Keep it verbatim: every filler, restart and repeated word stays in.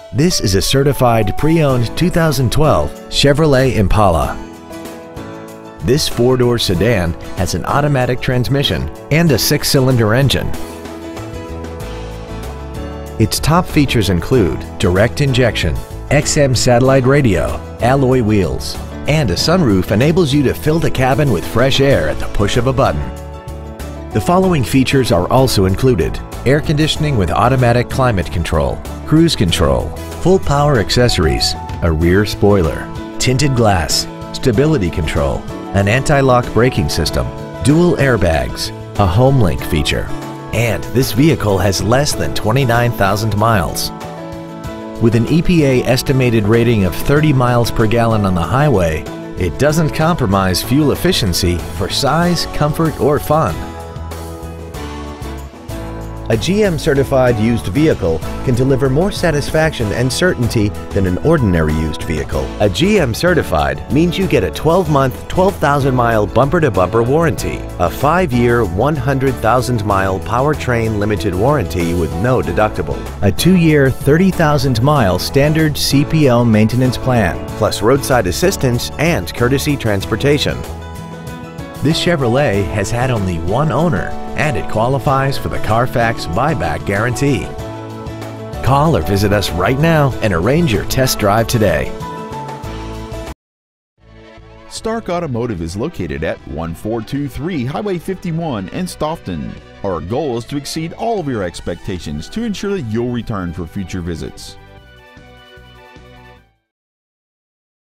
This is a certified pre-owned two thousand twelve Chevrolet Impala. This four-door sedan has an automatic transmission and a six-cylinder engine. Its top features include direct injection, X M satellite radio, alloy wheels, and a sunroof enables you to fill the cabin with fresh air at the push of a button. The following features are also included: air conditioning with automatic climate control, cruise control, full power accessories, a rear spoiler, tinted glass, stability control, an anti-lock braking system, dual airbags, a HomeLink feature, and this vehicle has less than twenty-nine thousand miles. With an E P A estimated rating of thirty miles per gallon on the highway, it doesn't compromise fuel efficiency for size, comfort, or fun. A G M certified used vehicle can deliver more satisfaction and certainty than an ordinary used vehicle. A G M certified means you get a twelve month, twelve thousand mile bumper-to-bumper warranty, a five year, one hundred thousand mile powertrain limited warranty with no deductible, a two year, thirty thousand mile standard C P O maintenance plan, plus roadside assistance and courtesy transportation. This Chevrolet has had only one owner, and it qualifies for the Carfax buyback guarantee. Call or visit us right now and arrange your test drive today. Stark Automotive is located at one four two three Highway fifty-one in Stoughton. Our goal is to exceed all of your expectations to ensure that you'll return for future visits.